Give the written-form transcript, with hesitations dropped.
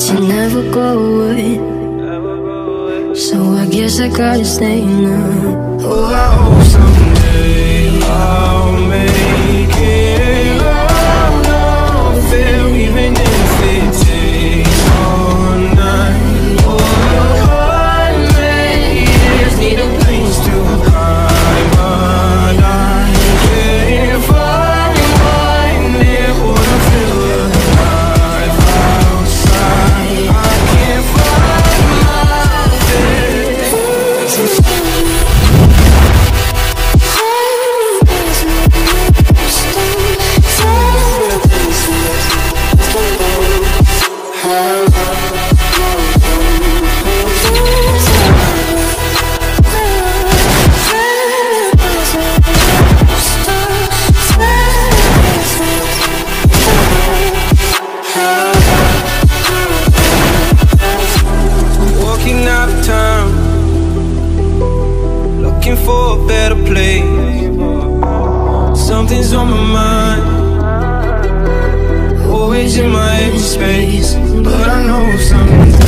you never go away. So I guess I gotta stay now. Oh, I hope someday I'll make it out of there, even if it takes all night or 100 years. Need a place to hide, but I can't find one near what I feel alive outside. I can't find my bed. Walking out of town, looking for a better place. Something's on my mind, always in my head space. But I know something